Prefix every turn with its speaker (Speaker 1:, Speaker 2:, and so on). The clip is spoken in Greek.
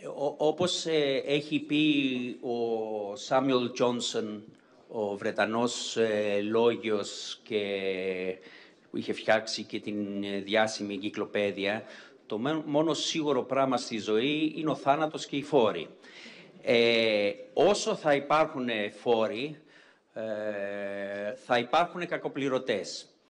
Speaker 1: Όπως έχει πει ο Σάμιουελ Τζόνσον, ο Βρετανός λόγιος που είχε φτιάξει και την διάσημη εγκυκλοπαίδεια, το μόνο σίγουρο πράγμα στη ζωή είναι ο θάνατος και οι φόροι. Όσο θα υπάρχουν φόροι, θα υπάρχουν κακοπληρωτές.